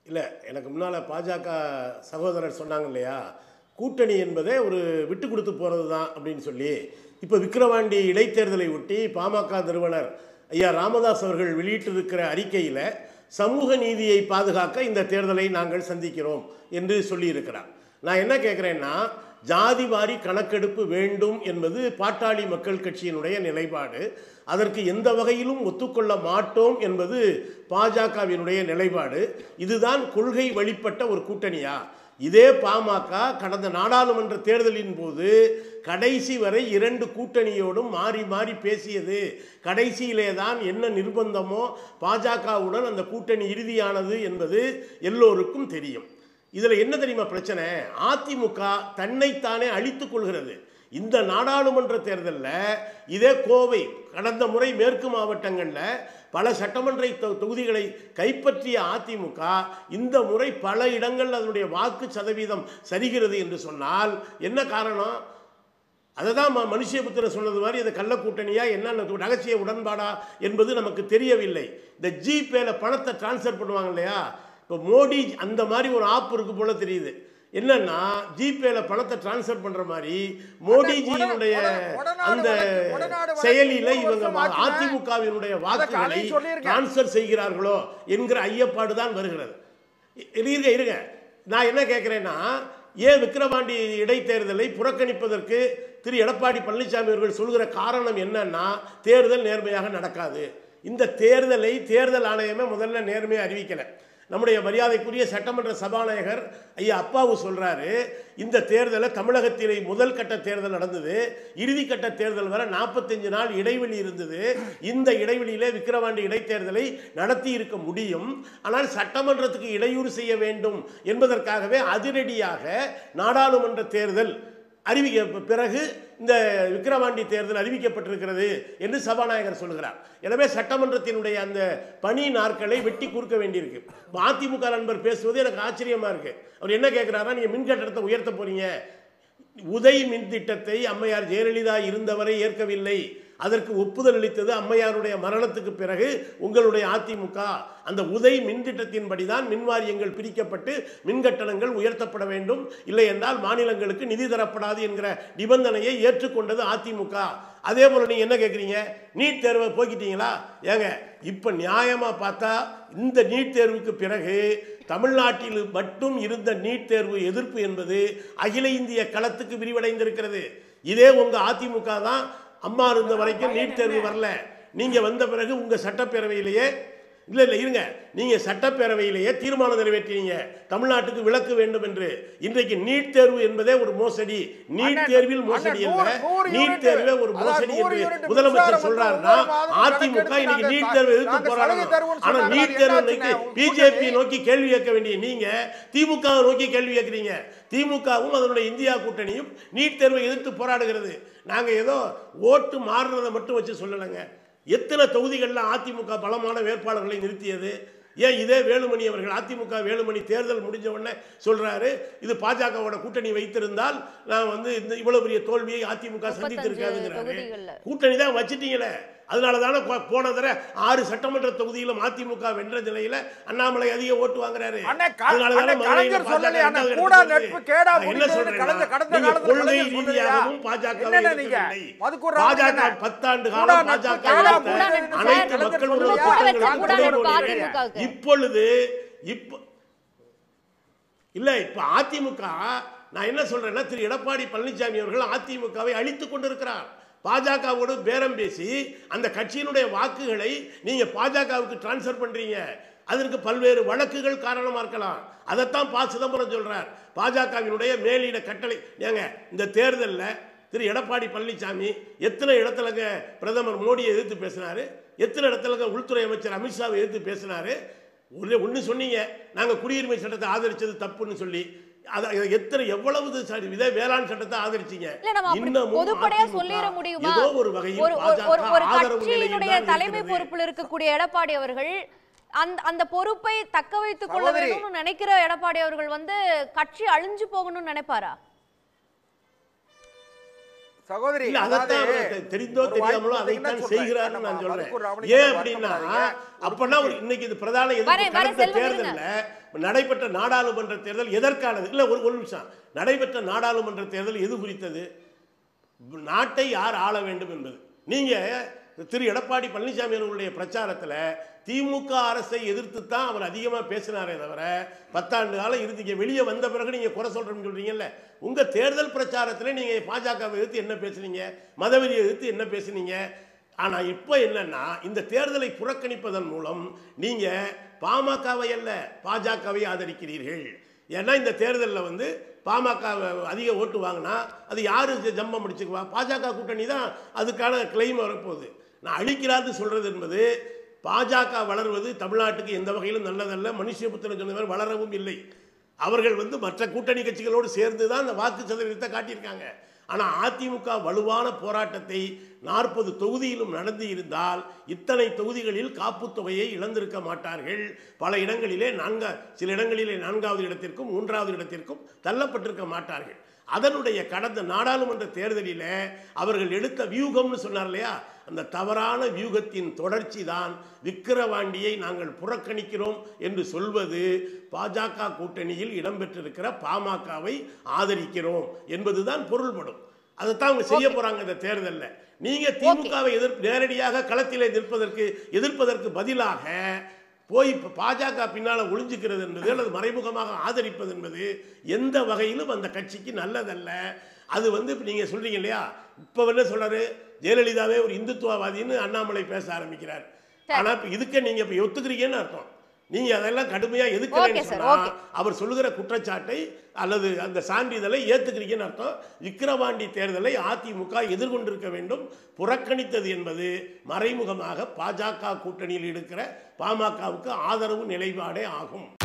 இல்லை, எனக்கு முன்னால் பாஜக சகோதரர் சொன்னாங்க இல்லையா, கூட்டணி என்பதே ஒரு விட்டு கொடுத்து போகிறது தான் அப்படின்னு சொல்லி. இப்போ விக்கிரவாண்டி இடைத்தேர்தலை ஒட்டி பாமக நிறுவனர் ஐயா ராமதாஸ் அவர்கள் வெளியிட்டிருக்கிற அறிக்கையில் சமூக நீதியை பாதுகாக்க இந்த தேர்தலை நாங்கள் சந்திக்கிறோம் என்று சொல்லியிருக்கிறார். நான் என்ன கேட்குறேன்னா, ஜாதி வாரி கணக்கெடுப்பு வேண்டும் என்பது பாட்டாளி மக்கள் கட்சியினுடைய நிலைப்பாடு. அதற்கு எந்த வகையிலும் ஒத்துக்கொள்ள மாட்டோம் என்பது பாஜகவினுடைய நிலைப்பாடு. இதுதான் கொள்கை வழிபட்ட ஒரு கூட்டணியா? இதே பாமக கடந்த நாடாளுமன்ற தேர்தலின் போது கடைசி வரை 2 கூட்டணியோடும் மாறி மாறி பேசியது. கடைசியிலே தான் என்ன நிர்பந்தமோ பாஜகவுடன் அந்த கூட்டணி இறுதியானது என்பது எல்லோருக்கும் தெரியும். இதில் என்ன தெரியுமா பிரச்சனை? அதிமுக தன்னைத்தானே அழித்துக் கொள்கிறது. இந்த நாடாளுமன்ற தேர்தலில் இதே கோவை, கடந்த முறை மேற்கு மாவட்டங்களில் பல சட்டமன்ற தொகுதிகளை கைப்பற்றிய அதிமுக இந்த முறை பல இடங்கள் அதனுடைய வாக்கு சதவீதம் சரிகிறது என்று சொன்னால் என்ன காரணம்? அதை தான் மனுஷபுத்திரன் சொன்னது மாதிரி இது கள்ள கூட்டணியா என்ன ரகசிய உடன்பாடா என்பது நமக்கு தெரியவில்லை. இந்த ஜிபேல பணத்தை டிரான்ஸ்ஃபர் பண்ணுவாங்க இல்லையா, இப்போ மோடி அந்த மாதிரி ஒரு ஆப் இருக்கு போல தெரியுது. என்னன்னா ஜிபேல பணத்தை டிரான்ஸ்ஃபர் பண்ற மாதிரி மோடிஜியினுடைய அந்த செயலில இவங்க அதிமுகவினுடைய வாக்குகளை டிரான்ஸ்ஃபர் செய்கிறார்களோ என்கிற ஐயப்பாடு தான் வருகிறது. இருங்க, நான் என்ன கேட்கிறேன்னா, ஏன் விக்கிரவாண்டி இடைத்தேர்தலை புறக்கணிப்பதற்கு திரு எடப்பாடி பழனிசாமி அவர்கள் சொல்கிற காரணம் என்னன்னா, தேர்தல் நேர்மையாக நடக்காது. இந்த தேர்தலை தேர்தல் ஆணையமே முதல்ல நேர்மையாக அறிவிக்கலை. நம்முடைய மரியாதைக்குரிய சட்டமன்ற சபாநாயகர் ஐயா அப்பாவு சொல்றாரு, இந்த தேர்தலை தமிழகத்திலே முதல் கட்ட தேர்தல் நடந்தது, இறுதி கட்ட தேர்தல் வர 45 நாள் இடைவெளி இருந்தது. இந்த இடைவெளியிலே விக்கிரவாண்டி இடைத்தேர்தலை நடத்தி இருக்க முடியும். ஆனால் சட்டமன்றத்துக்கு இடையூறு செய்ய வேண்டும் என்பதற்காகவே அதிரடியாக நாடாளுமன்ற தேர்தல் அறிவிக்க பிறகு இந்த விக்கிரவாண்டி தேர்தல் அறிவிக்கப்பட்டிருக்கிறது என்று சபாநாயகர் சொல்கிறார். எனவே சட்டமன்றத்தினுடைய அந்த பணி நாட்களை வெட்டி கூர்க்க வேண்டியிருக்கு. அதிமுக நண்பர் பேசுவது எனக்கு ஆச்சரியமா இருக்கு. அவர் என்ன கேட்கிறாரா, நீங்க மின் கட்டணத்தை உயர்த்த போறீங்க. உதய் மின் திட்டத்தை அம்மையார் ஜெயலலிதா இருந்தவரை ஏற்கவில்லை. அதற்கு ஒப்புதல் அளித்தது அம்மையாருடைய மரணத்துக்கு பிறகு உங்களுடைய அதிமுக. அந்த உதய் மின் திட்டத்தின்படிதான் மின் வாரியங்கள் பிரிக்கப்பட்டு மின் கட்டணங்கள் உயர்த்தப்பட வேண்டும், இல்லை என்றால் மாநிலங்களுக்கு நிதி தரப்படாது என்கிற நிபந்தனையை ஏற்றுக்கொண்டது அதிமுக. அதே போல நீங்க என்ன கேட்குறீங்க, நீட் தேர்வை போக்கிட்டீங்களா? ஏங்க, இப்ப நியாயமா பார்த்தா இந்த நீட் தேர்வுக்கு பிறகு தமிழ்நாட்டில் மட்டும் இருந்த நீட் தேர்வு எதிர்ப்பு என்பது அகில இந்திய களத்துக்கு விரிவடைந்திருக்கிறது. இதே உங்க அதிமுக தான் அம்மா இருந்த வரைக்கும் நீட் தேர்வு வரல. நீங்க வந்த பிறகு உங்க சட்டப்பேரவையிலேயே இருங்க, நீங்க சட்டப்பேரவையிலேயே தீர்மானம் நிறைவேற்றினீங்க தமிழ்நாட்டுக்கு விலக்கு வேண்டும் என்று. இன்றைக்கு நீட் தேர்வு என்பதே ஒரு மோசடி. நீட் தேர்வில் மோசடி அல்ல, நீட் தேர்வே ஒரு மோசடி என்று முதலமைச்சர் சொல்றாருன்னா அதிமுக இன்னைக்கு நீட் தேர்வு எதிர்த்து போராடணும். ஆனா நீட் தேர்வு பிஜேபி நோக்கி கேள்வி கேட்க வேண்டிய நீங்க திமுக நோக்கி கேள்வி கேட்கிறீங்க. திமுகவும் அதனுடைய இந்தியா கூட்டணியும் நீட் தேர்வை எதிர்த்து போராடுகிறது. நாங்க ஏதோ ஓட்டு மாறுறதை மட்டும் வச்சு சொல்லலைங்க. எத்தனை தொகுதிகளில் அதிமுக பலமான வேட்பாளர்களை நிறுத்தியது? ஏன் இதே வேலுமணி அவர்கள், அதிமுக வேலுமணி தேர்தல் முடிஞ்ச உடனே சொல்றாரு, இது பாஜகவோட கூட்டணி வைத்திருந்தால் நான் இந்த இவ்வளவு பெரிய தோல்வியை அதிமுக சந்தித்திருக்காதுங்கிறாரு. கூட்டணி தான் வச்சுட்டீங்களே, அதனால தானே போன தடவை 6 சட்டமன்ற தொகுதியிலும் அதிமுக வென்ற நிலையில அண்ணாமலை அதிக ஓட்டு வாங்குறாரு. கொள்கை ரீதியாகவும் பாஜக 10 ஆண்டு காலம் அனைத்து மக்கள் இப்பொழுது இல்ல, இப்ப அதிமுக நான் என்ன சொல்றேன்னா, திரு எடப்பாடி பழனிசாமி அவர்கள் அதிமுகவை அழித்துக் கொண்டிருக்கிறார். பாஜகவோடு பேரம் பேசி அந்த கட்சியினுடைய வாக்குகளை நீங்க பாஜகவுக்கு டிரான்ஸ்ஃபர் பண்றீங்க. அதற்கு பல்வேறு வழக்குகள் காரணமா இருக்கலாம். அதைத்தான் சிதம்பரம் சொல்றார். பாஜகவினுடைய மேலிட கட்டளை. ஏங்க, இந்த தேர்தலில் திரு எடப்பாடி பழனிசாமி எத்தனை இடத்துலங்க பிரதமர் மோடியை எதிர்த்து பேசினாரு, எத்தனை இடத்துலங்க உள்துறை அமைச்சர் அமித்ஷாவை எதிர்த்து பேசினாரு. ஒன்று சொன்னீங்க, நாங்க குடியுரிமை சட்டத்தை ஆதரிச்சது தப்புன்னு சொல்லி. எத்தனை எவ்வளவு இதே வேளாண் சட்டத்தை ஆதரிச்சீங்க. தலைமை பொறுப்பில் இருக்கக்கூடிய எடப்பாடி அவர்கள் அந்த பொறுப்பை தக்க வைத்துக் கொள்ள வேண்டும் நினைக்கிற எடப்பாடி அவர்கள் கட்சி அழிஞ்சு போகணும்னு நினைப்பாரா? சகோதரி இல்ல அதைத்தான் அவர் தெரிந்தோ தெரியாமலோ அதைத்தான் செய்கிறாருன்னு நான் சொல்றேன். ஏன் அப்படின்னா அப்பனா இன்னைக்கு இது பிரதான எதிர்ப்பு தேர்தல்ல நடைபெற்ற நாடாளுமன்ற தேர்தல் எதற்கானது இல்ல ஒரு நிமிஷம் நடைபெற்ற நாடாளுமன்ற தேர்தல் எது குறித்தது? நாட்டை யார் ஆள வேண்டும் என்பது. நீங்க திரு எடப்பாடி பழனிசாமி அவர்களுடைய பிரச்சாரத்தில் திமுக அரசை எதிர்த்து தான் அவர் அதிகமாக பேசினாரே தவிர 10 ஆண்டு காலம் இருந்தீங்க, வெளியே வந்த பிறகு நீங்கள் குறை சொல்கிறேன்னு சொல்கிறீங்கல்ல. உங்கள் தேர்தல் பிரச்சாரத்தில் நீங்கள் பாஜகவை எதிர்த்து என்ன பேசுனீங்க, மதவெறியை எதிர்த்து என்ன பேசுனீங்க. ஆனால் இப்போ என்னன்னா இந்த தேர்தலை புறக்கணிப்பதன் மூலம் நீங்கள் பாமகவை அல்ல பாஜகவை ஆதரிக்கிறீர்கள். ஏன்னா இந்த தேர்தலில் பாமக அதிக ஓட்டு வாங்கினா அது யாரு ஜம்பம் முடிச்சுக்குவா? பாஜக கூட்டணி தான் அதுக்கான கிளைம் வரப்போகுது. நான் அழிக்கிறான்னு சொல்றது என்பது பாஜக வளர்வது தமிழ்நாட்டுக்கு எந்த வகையிலும் நல்லதல்ல. மனுஷபுத்திரன் சொன்ன மாதிரி வளரவும் இல்லை. அவர்கள் மற்ற கூட்டணி கட்சிகளோடு சேர்ந்து தான் அந்த வாக்கு சதவீதத்தை காட்டியிருக்காங்க. ஆனால் அதிமுக வலுவான போராட்டத்தை 40 தொகுதியிலும் நடந்து இருந்தால் இத்தனை தொகுதிகளில் காப்பு தொகையை இழந்திருக்க மாட்டார்கள். பல இடங்களிலே சில இடங்களிலே 4வது இடத்திற்கும் 3வது இடத்திற்கும் தள்ளப்பட்டிருக்க மாட்டார்கள். அதனுடைய கடந்த நாடாளுமன்ற தேர்தலில் அவர்கள் எடுத்த வியூகம்னு சொன்னார் இல்லையா, அந்த தவறான வியூகத்தின் தொடர்ச்சி தான் விக்கிரவாண்டியை நாங்கள் புறக்கணிக்கிறோம் என்று சொல்வது பாஜக கூட்டணியில் இடம்பெற்றிருக்கிற பாமகவை ஆதரிக்கிறோம் என்பதுதான் பொருள்படும். அதைத்தான் அவங்க செய்ய போறாங்க இந்த தேர்தலில். நீங்க திமுகவை நேரடியாக களத்திலே எதிர்ப்பதற்கு பதிலாக போய் பாஜக பின்னால ஒளிஞ்சுக்கிறது என்பது அல்லது மறைமுகமாக ஆதரிப்பது என்பது எந்த வகையிலும் அந்த கட்சிக்கு நல்லதல்ல. அது நீங்க சொல்றீங்க இல்லையா, இப்ப என்ன சொல்றாரு, ஜெயலலிதாவே ஒரு இந்துத்துவவாதின்னு அண்ணாமலை பேச ஆரம்பிக்கிறார். ஆனா இதுக்கு நீங்க இப்ப ஒத்துக்கிறீங்கன்னு அர்த்தம். நீங்க அதெல்லாம் கடுமையா எதுக்குறீங்கன்னு சொன்னா அவர் சொல்லுகிற குற்றச்சாட்டை அல்லது அந்த சான்றிதழை ஏத்துக்கிறீங்கன்னு அர்த்தம். விக்கிரவாண்டி தேர்தலை அதிமுக எதிர்கொண்டிருக்க வேண்டும். புறக்கணித்தது என்பது மறைமுகமாக பாஜக கூட்டணியில் இருக்கிற பாமகவுக்கு ஆதரவு நிலைப்பாடே ஆகும்.